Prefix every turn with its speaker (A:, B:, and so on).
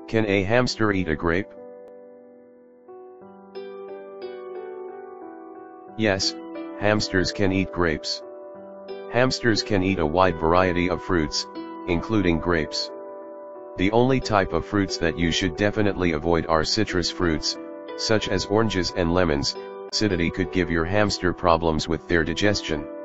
A: Can a hamster eat a grape? Yes, hamsters can eat grapes. Hamsters can eat a wide variety of fruits, including grapes. The only type of fruits that you should definitely avoid are citrus fruits, such as oranges and lemons. Acidity could give your hamster problems with their digestion.